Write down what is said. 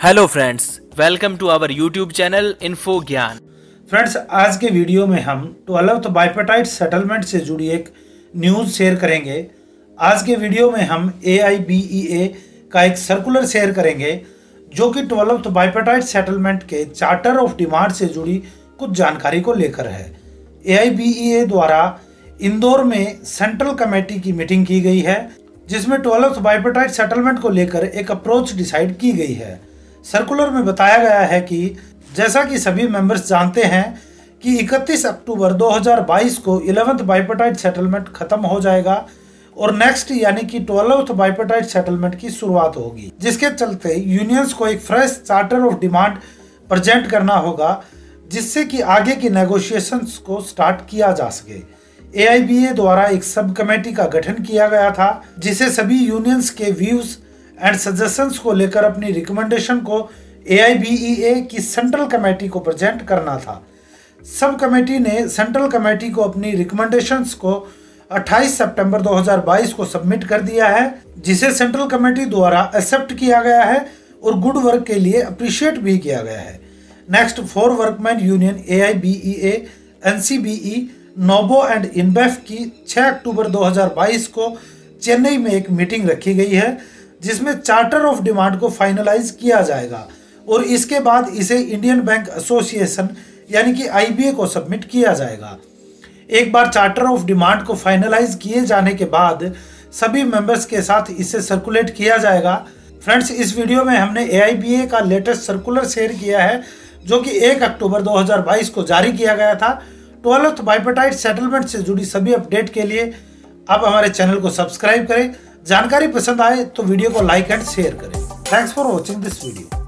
Hello friends, welcome to our YouTube channel info Gyan. Friends, आज के video में हम 12th बाइपेटाइट सेटलमेंट से जुड़ी एक न्यूज़ शेयर करेंगे। आज के वीडियो में हम AIBEA का एक सर्कुलर शेयर करेंगे जो कि 12th बाइपेटाइट सेटलमेंट के चार्टर ऑफ डिमांड से जुड़ी कुछ जानकारी को लेकर है। AIBEA द्वारा इंदौर में सेंट्रल कमेटी की मीटिंग की गई है जिसमें 12th बाइपेटाइट सेटलमेंट को लेकर एक अप्रोच डिसाइड की गई है। सर्कुलर में बताया गया है कि जैसा कि सभी मेंबर्स जानते हैं कि 31 अक्टूबर 2022 को 11th बाइपेटाइट सेटलमेंट खत्म हो जाएगा और नेक्स्ट यानी कि 12th बाइपेटाइट सेटलमेंट की शुरुआत होगी, जिसके चलते यूनियंस को एक fresh charter of demand present करना होगा जिससे कि आगे की नेगोशिएशंस को स्टार्ट किया जा सके। AIBA द्वारा एक सब कमेटी का गठन किया गया था जिसे सभी यूनियंस के व्यूज एंड सजेशंस को लेकर अपनी रिकमेंडेशन को AIBEA की सेंट्रल कमेटी को प्रेजेंट करना था। सब कमेटी ने सेंट्रल कमेटी को अपनी रिकमेंडेशंस को 28 सितंबर 2022 को सबमिट कर दिया है, जिसे सेंट्रल कमेटी द्वारा एक्सेप्ट किया गया है और गुड वर्क के लिए अप्रिशिएट भी किया गया है। Next, 4 workman union AIBEA, NCBE, NOBO and INBEF की 6 अक्टूबर 2022 को चेन्नई में एक मीटिंग रखी गई है जिसमें चार्टर ऑफ डिमांड को फाइनलाइज किया जाएगा और इसके बाद इसे इंडियन बैंक एसोसिएशन यानी कि IBA को सबमिट किया जाएगा। एक बार चार्टर ऑफ डिमांड को फाइनलाइज किए जाने के बाद सभी मेंबर्स के साथ इसे सर्कुलेट किया जाएगा। फ्रेंड्स, इस वीडियो में हमने AIBA का लेटेस्ट सर्कुलर शेयर किया है जो कि 1 अक्टूबर 2022 को जारी किया गया था। 12th बाइपेटाइट सेटलमेंट से जुड़ी सभी अपडेट के लिए आप हमारे चैनल को सब्सक्राइब करें। जानकारी पसंद आए तो वीडियो को लाइक एंड शेयर करें। Thanks for watching this video.